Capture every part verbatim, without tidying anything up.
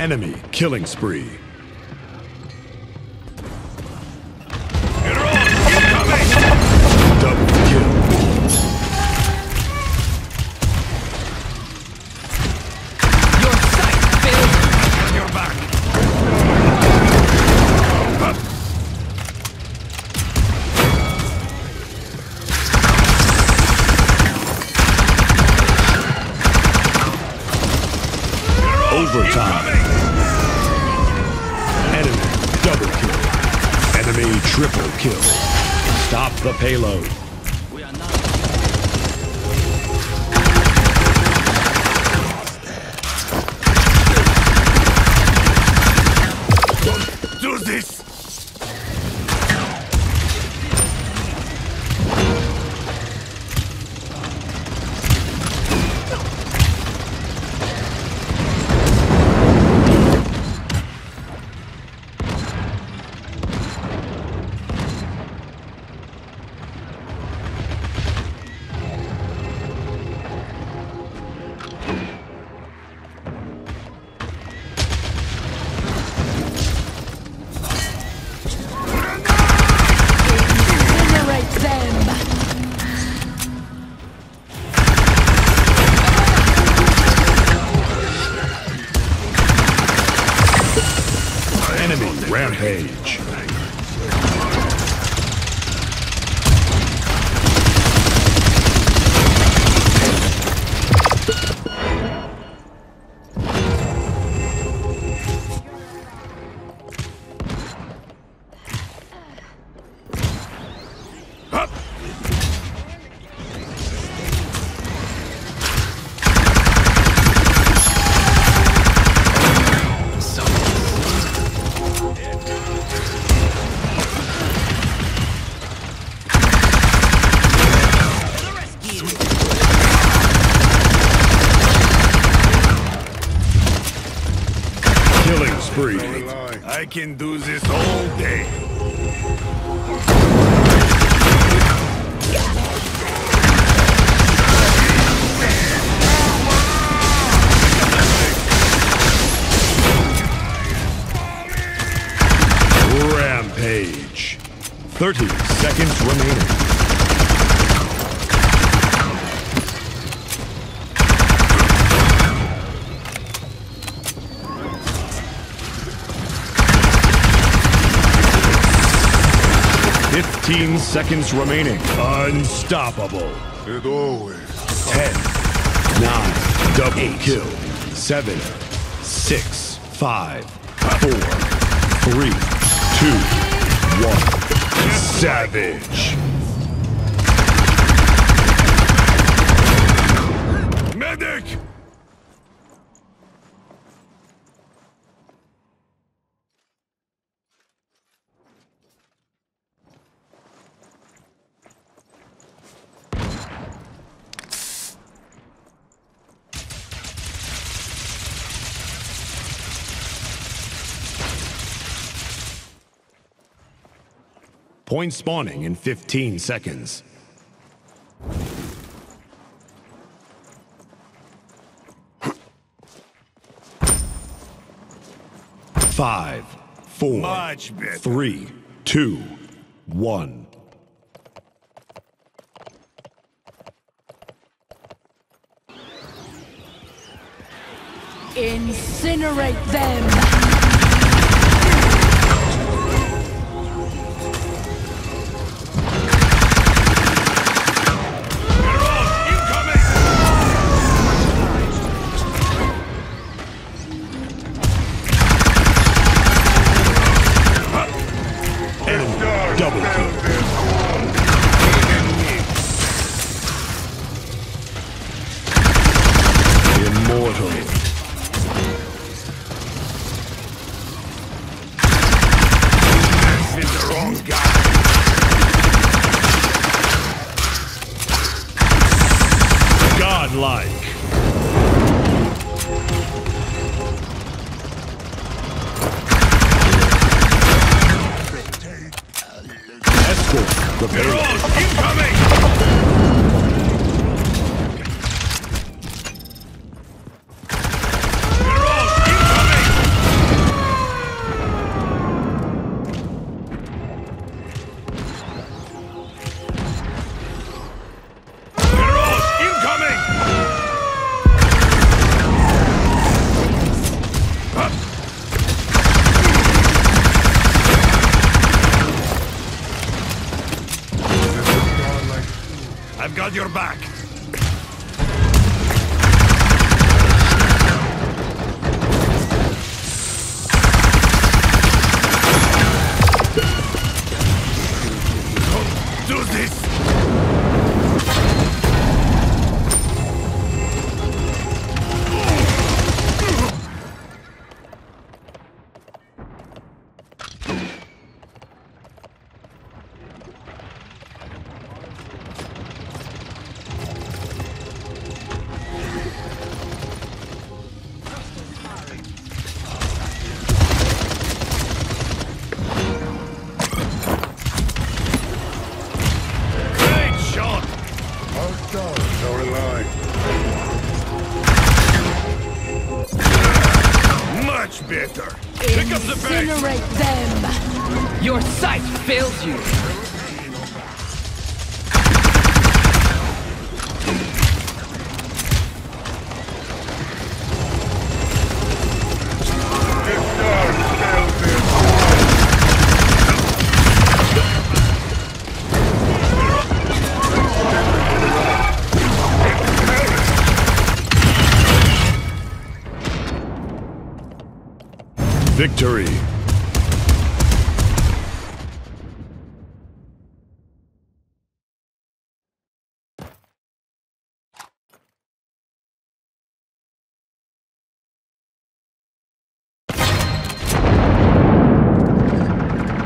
Enemy killing spree. Double kill. Your sight failed. Your back. Overtime. Enemy double kill. Enemy triple kill. Stop the payload. We are not. Don't do this! Enemy rampage. Killing spree. I can do this all day. Rampage. thirty seconds remaining. Fifteen seconds remaining. Unstoppable. It always. Ten, nine, double eight, kill. Seven, six, five, four, three, two, one. Savage. Medic! Point spawning in fifteen seconds. Five, four, Much better. three, two, one. Incinerate them! Double kill. Immortal. got your back. Do this. Much better. Pick up the pace. Incinerate them! Your sight fails you. Victory.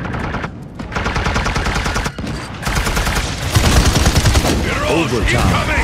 Overtime.